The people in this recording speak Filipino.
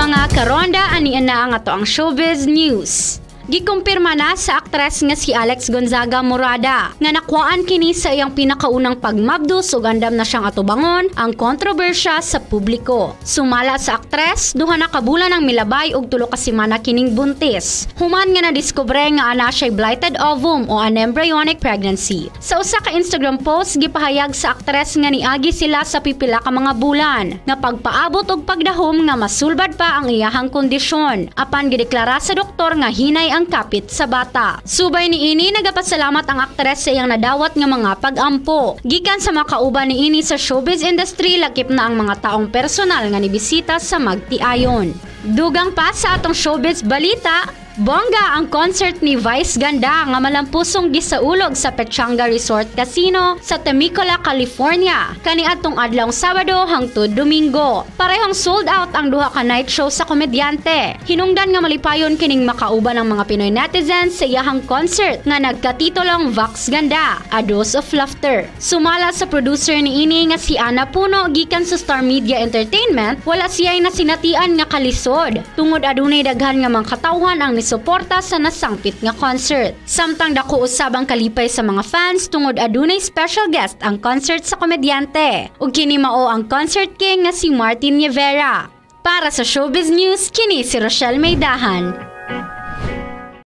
Mga karonda, anian na ang ato ang showbiz news. Gikumpirma na sa aktres nga si Alex Gonzaga Morada nga nakuhaan kini sa iyang pinakaunang pagmabdos ug andam na siyang atubangon ang kontrobersya sa publiko. Sumala sa aktres, duha na ka bulan ang milabay ug tulo ka semana kining buntis. Human nga nadiskubre nga ana siya'y blighted ovum o anembryonic pregnancy. Sa usa ka Instagram post, gipahayag sa aktres nga niagi sila sa pipila ka mga bulan nga pagpaabot og pagdahom nga masulbad pa ang iyahang kondisyon. Apan gideklara sa doktor nga hinay ang kapit sa bata. Subay niini nagapasalamat ang aktres sa iyang nadawat nga mga pag-ampo. Gikan sa makauban niini sa showbiz industry, lakip na ang mga taong personal nga nibisita sa magtiayon. Dugang pa sa atong showbiz balita, bongga ang concert ni Vice Ganda nga malampusong gisaulog sa Pechanga Resort Casino sa Temecula, California kaniadtong adlawng Sabado hangtod Domingo. Parehong sold out ang duha ka night show sa komedyante. Hinungdan nga malipayon kining makauban ang mga Pinoy netizens sa iyahang concert nga nagkatitulong Vox Ganda, A Dose of Laughter. Sumala sa producer niini nga si Ana Puno gikan sa Star Media Entertainment, wala siya'y nasinatian nga kalisod tungod adunay daghan nga mga katawhan ang suporta sa nasangpit nga concert. Samtang dako usab ang kalipay sa mga fans tungod adunay special guest ang concert sa komedyante. Ug kini mao ang concert king nga si Martin Rivera. Para sa Showbiz News, kini si Rochelle Maydahan.